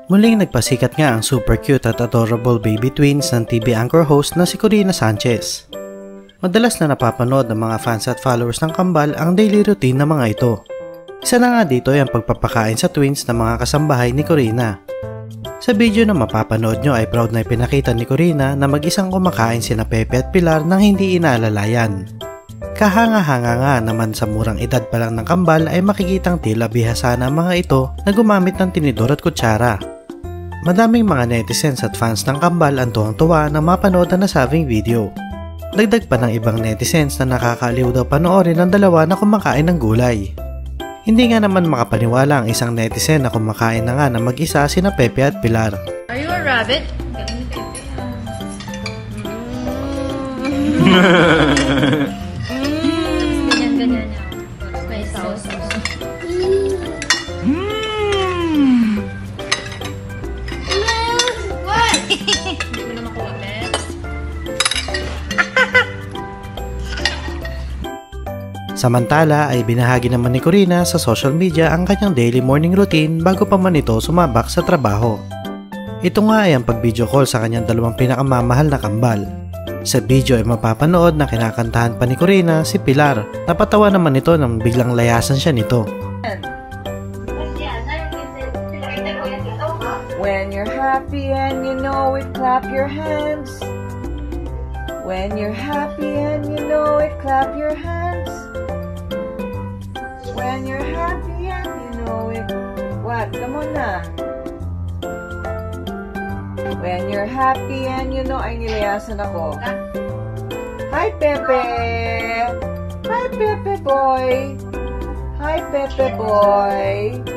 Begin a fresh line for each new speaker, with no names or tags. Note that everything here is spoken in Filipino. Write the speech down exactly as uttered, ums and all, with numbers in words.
Muling nagpasikat nga ang super cute at adorable baby twins ng T V anchor host na si Korina Sanchez. Madalas na napapanood ng mga fans at followers ng kambal ang daily routine ng mga ito. Isa na nga dito ay ang pagpapakain sa twins ng mga kasambahay ni Korina. Sa video na mapapanood nyo ay proud na ipinakita ni Korina na mag-isang kumakain sina Pepe at Pilar nang hindi inaalalayan. Kahanga-hanga nga naman sa murang edad pa lang ng kambal ay makikitang tila bihasa na mga ito na gumamit ng tinidor at kutsara. Madaming mga netizens at fans ng kambal ang tuwang-tuwa na mapanood ang nasabing video. Dagdag pa ng ibang netizens na nakakaaliw daw panoorin ang dalawa na kumakain ng gulay. Hindi nga naman makapaniwala ang isang netizen na kumakain na nga na mag-isa sina Pepe at Pilar.
Are you a rabbit? Ganyan-ganyan niya. May sauce. What? Hindi mo na makuha, Beth.
Samantala ay binahagi naman ni Korina sa social media ang kanyang daily morning routine bago pa man ito sumabak sa trabaho. Ito nga ay ang pag-video call sa kanyang dalawang pinakamamahal na kambal. Sa video ay mapapanood na kinakantahan pa ni Korina si Pilar. Napatawa naman ito nang biglang layasan siya nito.
When you're happy and you know it, clap your hands. When you're happy and you know it, clap your hands. When you're happy and you know it. What? Come on na. When you're happy and you know, ay nilayasan ako. Hi, Pepe! Hi, Pepe boy! Hi, Pepe boy!